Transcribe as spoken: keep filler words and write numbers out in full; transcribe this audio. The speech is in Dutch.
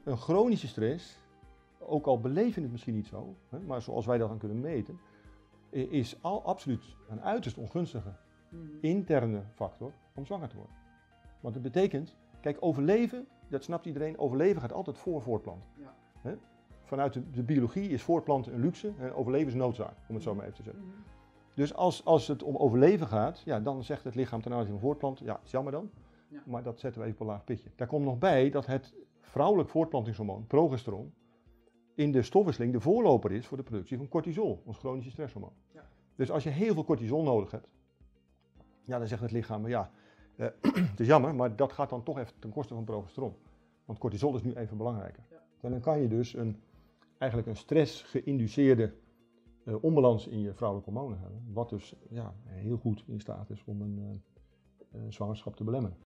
een chronische stress, ook al beleven het misschien niet zo, hè, maar zoals wij dat dan kunnen meten, is al absoluut een uiterst ongunstige Mm. interne factor om zwanger te worden. Want het betekent, kijk, overleven, dat snapt iedereen, overleven gaat altijd voor voortplanten. Ja. Hè? Vanuit de, de biologie is voortplanten een luxe en overleven is een noodzaak, om het zo maar even te zeggen. Mm. Dus als, als het om overleven gaat, ja, dan zegt het lichaam ten aanzien van voortplanten, ja, is jammer dan, Ja. maar dat zetten we even op een laag pitje. Daar komt nog bij dat het vrouwelijk voortplantingshormoon, progesteron, in de stofwisseling de voorloper is voor de productie van cortisol, ons chronische stresshormoon. Ja. Dus als je heel veel cortisol nodig hebt, ja, dan zegt het lichaam, ja, eh, het is jammer, maar dat gaat dan toch even ten koste van progesteron. Want cortisol is nu even belangrijker. Ja. En dan kan je dus een, eigenlijk een stress-geïnduceerde uh, onbalans in je vrouwelijke hormonen hebben, wat dus ja, heel goed in staat is om een uh, uh, zwangerschap te belemmeren.